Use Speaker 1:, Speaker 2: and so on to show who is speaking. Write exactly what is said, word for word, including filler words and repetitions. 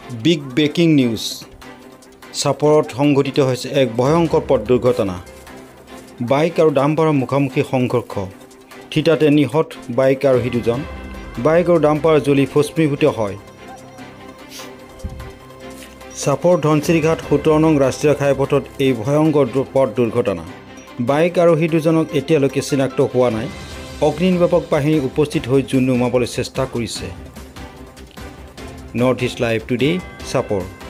Speaker 1: Big breaking news চাপৰত সংঘটিত হৈছে এক ভয়ংকৰ পথ দুৰ্ঘটনা বাইক আৰু ডাম্পাৰৰ মুখামুখি সংঘৰ্ষ থিতাতে নিহত বাইক আৰোহী দুজন বাইক আৰু ডাম্পাৰ জ্বলি ভস্মীভূত হয় চাপৰ ধনচিৰিঘাট সোতৰ নং ৰাষ্ট্ৰীয় ঘাইপথত এই ভয়ংকৰ পথ দুৰ্ঘটনা বাইক আৰোহী দুজনক এতিয়ালৈকে চিনাক্ত হোৱা নাই অগ্নিনিৰ্বাপক বাহিনী উপস্থিত হৈ জুই নুমাবলৈ চেষ্টা কৰিছে নৰ্থ ইষ্ট লাইভ টুডে চাপৰ।